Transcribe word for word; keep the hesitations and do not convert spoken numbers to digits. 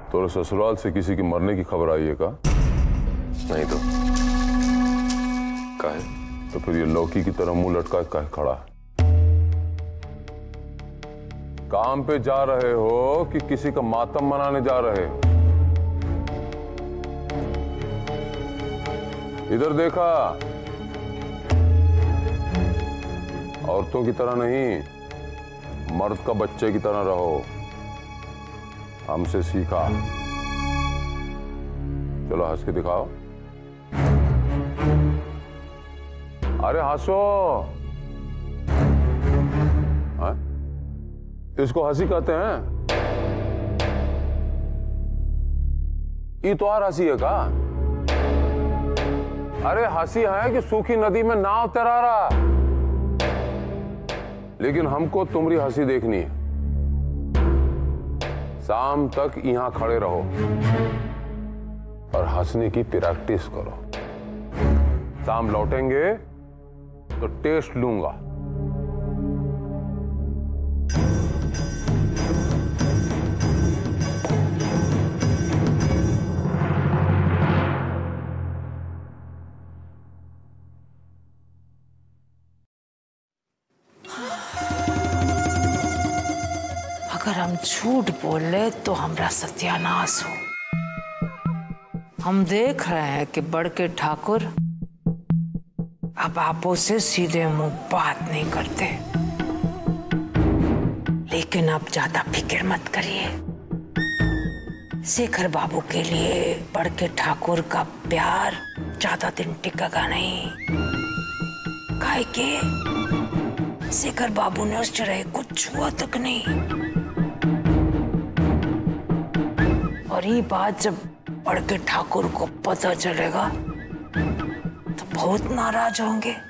तो ससुराल से किसी के मरने की खबर आई है का? नहीं तो काहे? तो फिर ये लौकी की तरह मुंह लटका काहे खड़ा है? काम पे जा रहे हो कि किसी का मातम मनाने जा रहे हो? इधर देखा, औरतों की तरह नहीं, मर्द का बच्चे की तरह रहो। हमसे सीखा। चलो हंस के दिखाओ। अरे हंसो। हाँ? इसको हंसी कहते हैं? ये तो और हंसी है का? अरे हंसी है कि सूखी नदी में नाव तैरा रहा। लेकिन हमको तुम्हारी हंसी देखनी है। शाम तक यहां खड़े रहो और हंसने की प्रैक्टिस करो। शाम लौटेंगे तो टेस्ट लूंगा। अगर हम झूठ बोले तो हमारा सत्यानाश हो। हम देख रहे हैं कि बड़के ठाकुर अब आपो से सीधे मुंह बात नहीं करते, लेकिन अब ज्यादा फिक्र मत करिए। शेखर बाबू के लिए बड़के ठाकुर का प्यार ज्यादा दिन टिकेगा नहीं। काहे के शेखर बाबू ने उस तरह कुछ हुआ तक नहीं। और ये बात जब बड़के ठाकुर को पता चलेगा तो बहुत नाराज होंगे।